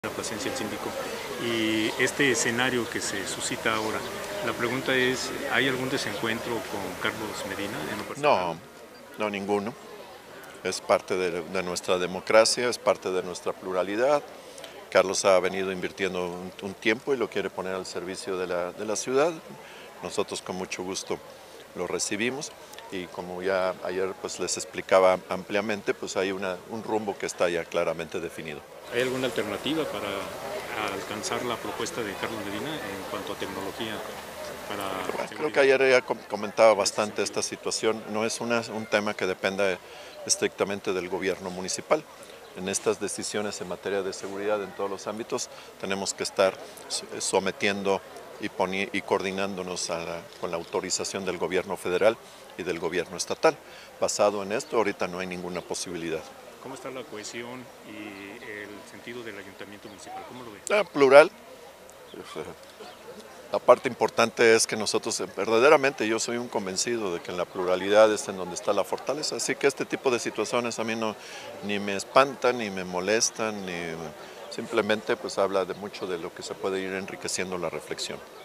La presencia del síndico y este escenario que se suscita ahora, la pregunta es, ¿hay algún desencuentro con Carlos Medina en lo personal? No, no ninguno. Es parte de nuestra democracia, es parte de nuestra pluralidad. Carlos ha venido invirtiendo un tiempo y lo quiere poner al servicio de la ciudad. Nosotros con mucho gusto lo recibimos y como ya ayer pues les explicaba ampliamente, pues hay un rumbo que está ya claramente definido. ¿Hay alguna alternativa para alcanzar la propuesta de Carlos Medina en cuanto a tecnología para Bueno, creo que seguridad? ayer ya comentaba En ese bastante sentido. esta situación. No es un tema que dependa estrictamente del gobierno municipal. En estas decisiones en materia de seguridad en todos los ámbitos tenemos que estar sometiendo y coordinándonos con la autorización del gobierno federal y del gobierno estatal. Basado en esto, ahorita no hay ninguna posibilidad. ¿Cómo está la cohesión y el sentido del ayuntamiento municipal? ¿Cómo lo ve? Plural. La parte importante es que nosotros verdaderamente yo soy un convencido de que en la pluralidad es en donde está la fortaleza, así que este tipo de situaciones a mí no ni me espantan ni me molestan, simplemente pues habla de mucho de lo que se puede ir enriqueciendo la reflexión.